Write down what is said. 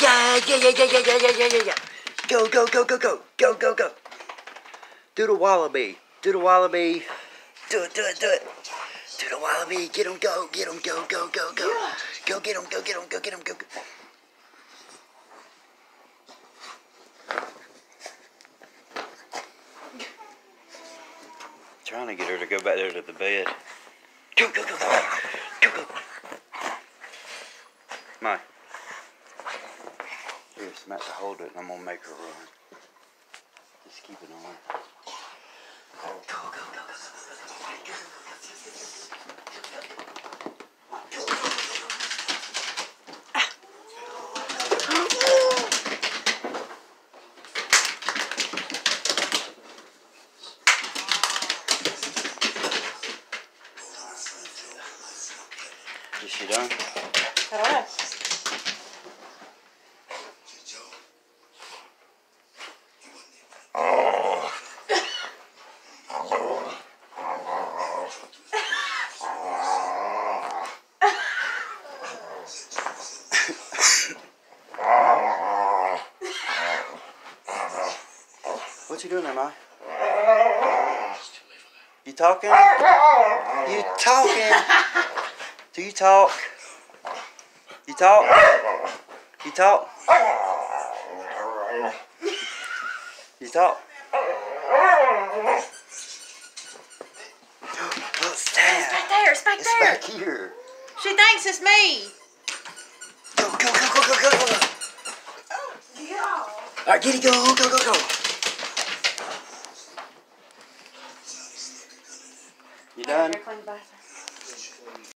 Yeah, yeah, yeah, yeah, yeah, yeah, yeah, yeah, yeah, yeah. Go, go, go, go, go, go, go, go. Do the wallaby. Do the wallaby. Do it, do it, do it. Do the wallaby. Get him, go, get him, go, go, go, go. Go get him, go get him, go get him, go, go. Trying to get her to go back there to the bed. Go, go, go, go. Go, go. My. Here, Samantha, hold it, and I'm gonna make her run. Just keep it on. Go, go, go, go. Is she done? I don't know. What you doing there, Ma? You talking? You talking? Do you talk? You talk? You talk? You talk? What's that? It's back there. It's back It's there. back here. She thinks it's me. Go, go, go, go, go, go, go. Yeah. All right, get it, go, go, go, go. You done? Clean the bathroom.